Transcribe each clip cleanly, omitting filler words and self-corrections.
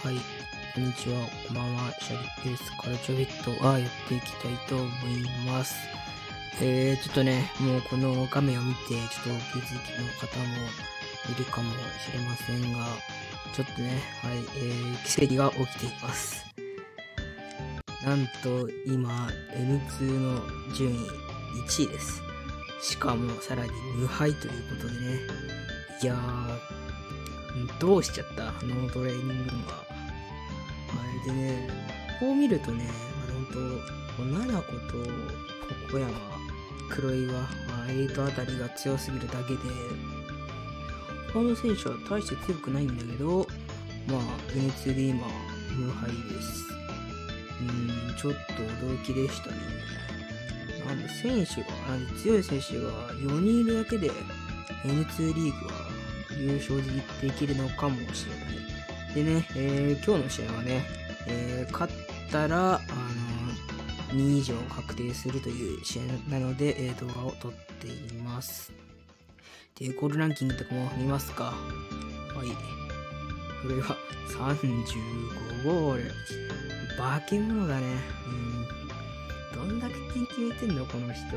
はい、こんにちは、こんばんは、シャリです。カルチャービットはやっていきたいと思います。ちょっとね、もうこの画面を見て、ちょっとお気づきの方もいるかもしれませんが、ちょっとね、はい、奇跡が起きています。なんと、今、N2 の順位1位です。しかも、さらに無敗ということでね、いやー、どうしちゃったノートレーニングは。あれでね、こう見るとね、ほんと、七子と小山、黒岩、エイトあたりが強すぎるだけで、他の選手は大して強くないんだけど、N2 で今、無敗です。ちょっと驚きでしたね。強い選手が4人いるだけで、N2 リーグは優勝できるのかもしれない。でね、今日の試合はね、勝ったら、2以上確定するという試合なので、動画を撮っています。で、ゴールランキングとかも見ますか。はい。これは35ゴール。化け物だね。どんだけ点決めてんのこの人。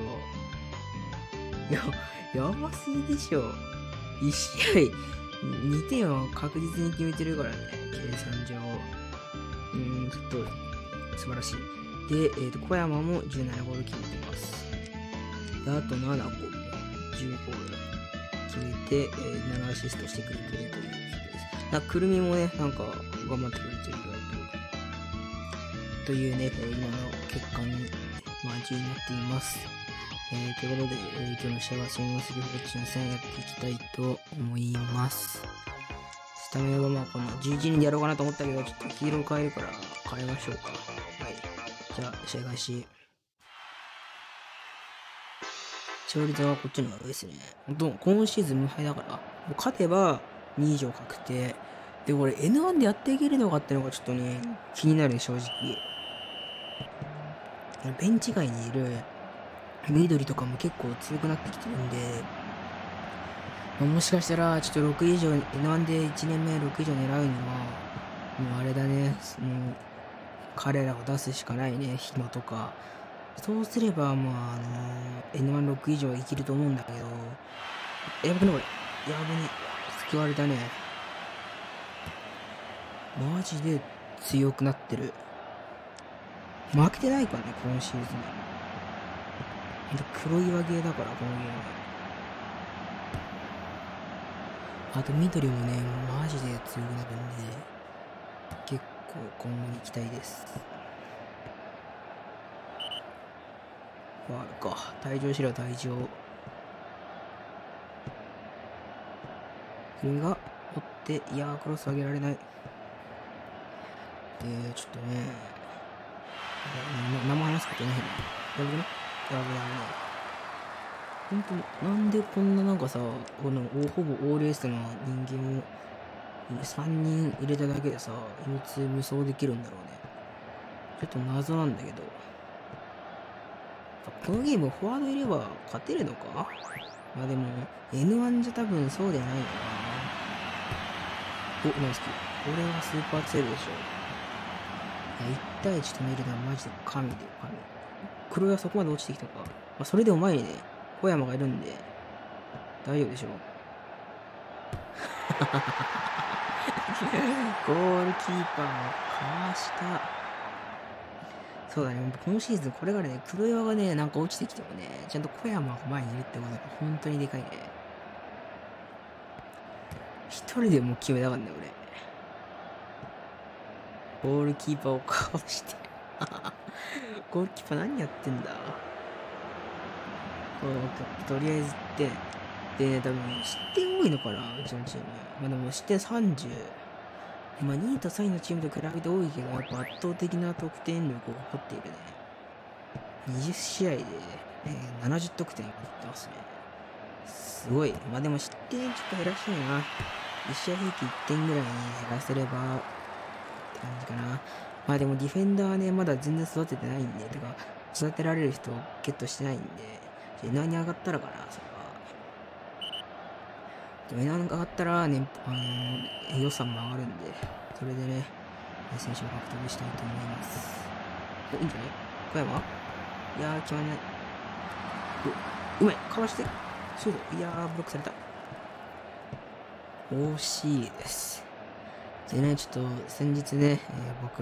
やばすぎでしょ。1試合2点を確実に決めてるからね、計算上。ちょっと素晴らしい。で、小山も17ゴール決めてます。で、あと7個も10ゴール決めて、7アシストしてくれてるという人です。くるみもね、頑張ってくれてるよというね、今の結果に、10になっています。ということで、今日の試合はそのまま杉本ち戦やっていきたいと思います。スタメンはこの11人でやろうかなと思ったけど、ちょっと黄色を変えるから変えましょうか。はい。じゃあ、試合開始。勝率はこっちの方が上ですね。今シーズン無敗だから、もう勝てば2以上確定。で、これ N1 でやっていけるのかってのがちょっとね、気になるね、正直。ベンチ外にいる緑とかも結構強くなってきてるんで、もしかしたらちょっと6以上、N1 で1年目6以上狙うには、もうあれだね、彼らを出すしかないね、暇とか。そうすれば、N16 以上はいけると思うんだけど、やばくねこれ。やばね。救われたね。マジで強くなってる。負けてないからね、今シーズン。黒岩ゲーだから、このゲーム。あと緑もね、マジで強くなるんで、結構今後に期待です。ファールか。退場しろ、退場。君が追って、いやー、クロス上げられない。で、ちょっとね、名前話すことないね。やばくねやばい。ほんと、なんでこんなさ、ほぼオールエースの人間を3人入れただけでさ、N2 無双できるんだろうね。ちょっと謎なんだけど。このゲームフォワードいれば勝てるのか。でも、N1 じゃ多分そうではないのかな。ナイスキー。これはスーパー強いでしょ。1対1止めるのはマジで神で神。黒がそこまで落ちてきたか。それでも前にね、小山がいるんで、大丈夫でしょう。ゴールキーパーをかわした。そうだね、今シーズンこれからね、黒岩がね、落ちてきてもね、ちゃんと小山が前にいるってことが本当にでかいね。一人でもう決めたかったね、俺。ゴールキーパーをかわして。ゴールキーパー何やってんだ。とりあえずってでね、多分失点多いのかな、うちのチーム。でも失点30。2位と3位のチームと比べて多いけど、やっぱ圧倒的な得点力を誇っているね。20試合で、70得点持ってますね。すごい。でも失点ちょっと減らしたいな。1試合平均1点ぐらいに減らせれば、って感じかな。でもディフェンダーはね、まだ全然育ててないんで、育てられる人をゲットしてないんで、N1 に上がったらかな、それは。N1 に上がったらね、予算も上がるんで、それでね、 選手を獲得したいと思います。お、いいんじゃない小山。いやー、決まんない。うまい、かわして。シュート。いやー、ブロックされた。惜しいです。でね、ちょっと先日ね、僕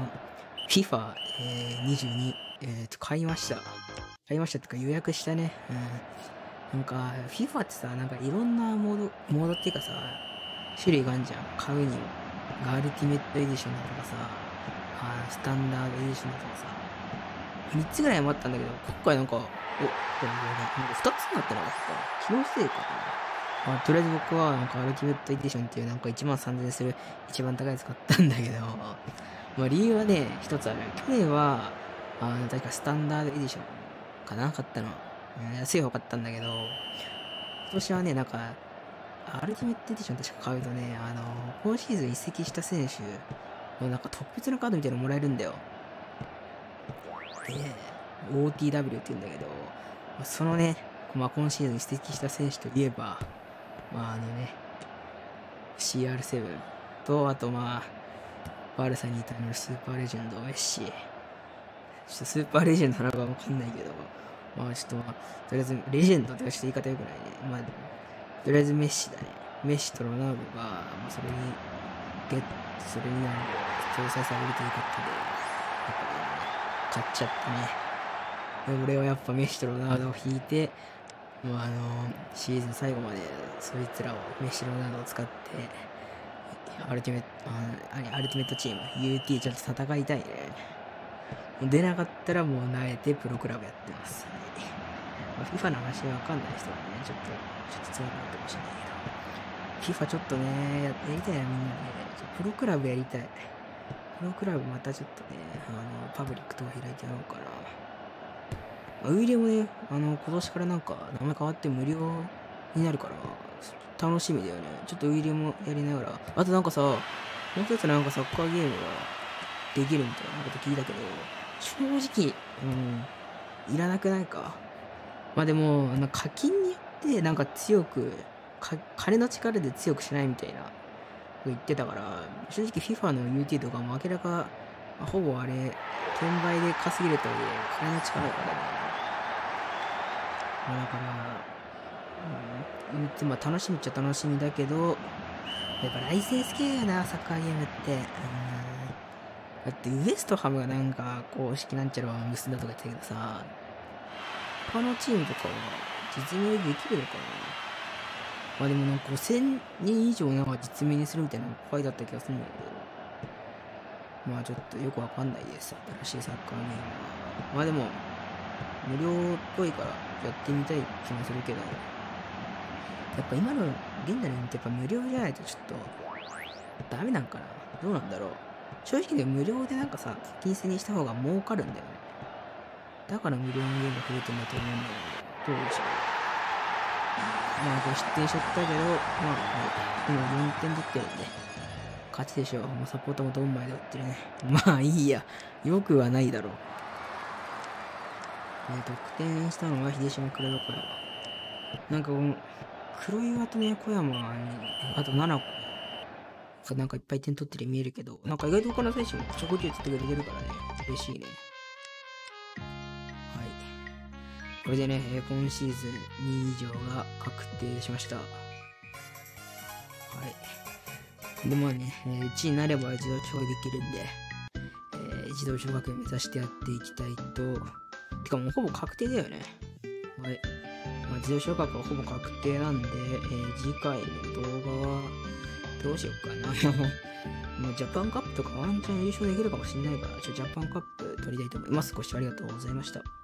FIFA22、買いました。買いましたってか予約したね。なんか、FIFA ってさ、なんかいろんなモードっていうかさ、種類があるじゃん。買うにも。アルティメットエディションだとかさ、スタンダードエディションだとかさ、3つぐらい余ったんだけど、今回なんか、これなんか2つになったのか気のせいかな。とりあえず僕はなんかアルティメットエディションっていうなんか1万3000円する一番高いやつ買ったんだけど、理由はね、一つある。去年は、確かスタンダードエディションかな買ったの。安い方買ったんだけど、今年はね、なんか、アルティメットエディション確か買うとね、今シーズン移籍した選手のなんか特別なカードみたいなのもらえるんだよ。で、OTW って言うんだけど、そのね、今シーズン移籍した選手といえば、CR7 と、あとバルサにいたスーパーレジェンド、メッシ。ちょっとスーパーレジェンドなのかわかんないけど、とりあえず、レジェンドってちょっと言い方よくないね。とりあえずメッシだね。メッシとロナウドが、それに搭載されるということで、やっぱり、買っちゃってね。俺はやっぱメッシとロナウドを引いて、シーズン最後までそいつらをメッシロナウドを使ってアルティメットチーム UT ちょっと戦いたいね。出なかったらもう慣れてプロクラブやってます。FIFA の話わかんない人はね、ちょっと強くなってほしいんだけど、FIFA ちょっとね、やりたいな、みんなで。プロクラブやりたい。プロクラブまたちょっとね、パブリックとか開いてやろうかな。ウイリもね、今年からなんか名前変わって無料になるから、楽しみだよね。ちょっとウイリもやりながら。あとなんかさ、もう一つなんかサッカーゲームができるみたいなこと聞いたけど、正直、いらなくないか。でも、課金によってなんか強く、金の力で強くしないみたいなこと言ってたから、正直 FIFA の UT とかも明らか、ほぼあれ、転売で稼げるとはいえ、金の力だからね。だから、楽しみっちゃ楽しみだけど、やっぱライセンス系やな、サッカーゲームって。だってウエストハムがなんか公式なんちゃらは結んだとか言ってたけどさ、他のチームとかは実名できるのかな。でもなんか5000人以上なんか実名にするみたいなのが書いてあった気がするんだけど、ちょっとよくわかんないです。新しいサッカーゲームは。でも、無料っぽいからやってみたい気もするけど、やっぱ今の現代のってやっぱ無料じゃないとちょっとダメなんかな。どうなんだろう。正直ね、無料でなんかさ、課金制にした方が儲かるんだよね。だから無料のゲームが増えてんだと思うんだけど、どうでしょう。これ失点しちゃったけど、今4点取ってるんで、勝ちでしょう。サポートもドンマイで打ってるね。いいや。よくはないだろう。得点したのは秀島クラブから。なんかこの、黒岩とね、小山に、あと7個。なんかいっぱい点取ってる見えるけど、なんか意外と他の選手もちょこちょい取ってくれてるからね。嬉しいね。はい。これでね、今シーズン2以上が確定しました。はい。で1位になれば自動昇格できるんで、自動昇格目指してやっていきたいと。てかもうほぼ確定だよね。はい。自動昇格はほぼ確定なんで、次回の動画は、どうしようかな。ジャパンカップとかワンチャン優勝できるかもしれないから、ジャパンカップ取りたいと思います。ご視聴ありがとうございました。